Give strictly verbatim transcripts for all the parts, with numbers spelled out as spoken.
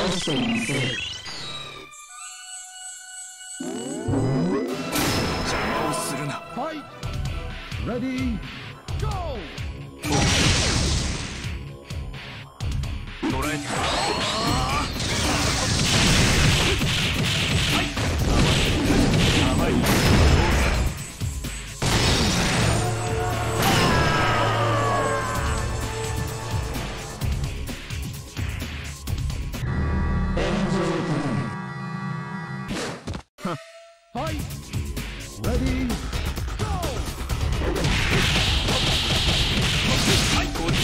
してみせる。 邪魔をするな。 はい。レディーゴー。 捉えた。甘い。 はい。レディーゴー。 最高潮。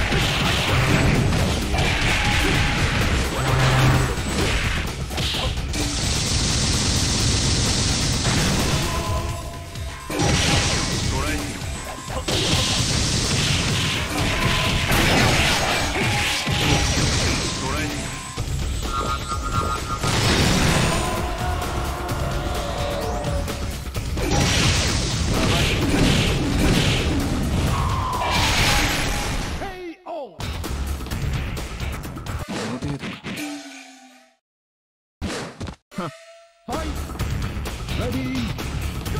はい。レディーゴ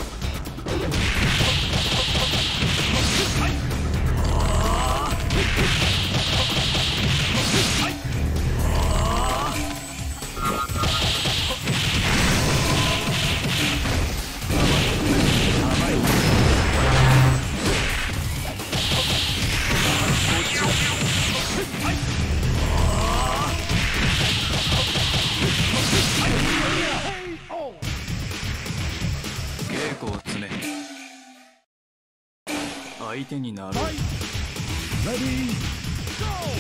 稽古を詰め相手になろう。 ー。はい。レディーゴ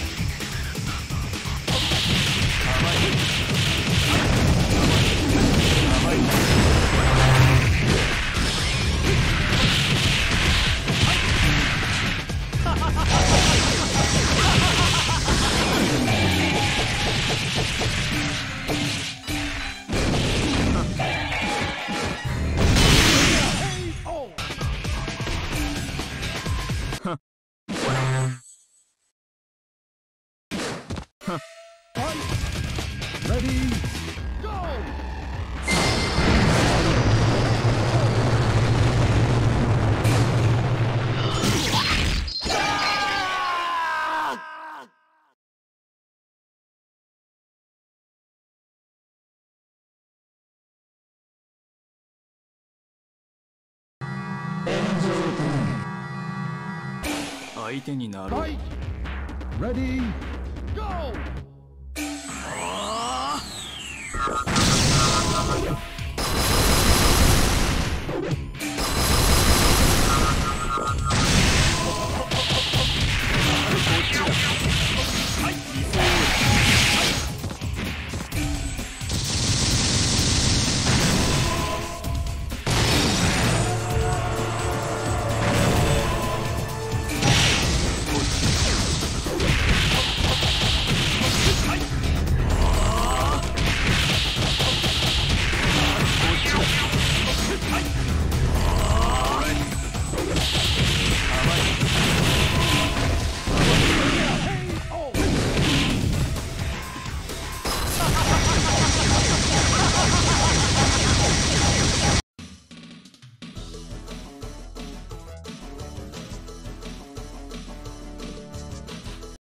ー。はい。レディーゴー。 相手になろう。 はい。レディーゴー。 ああ。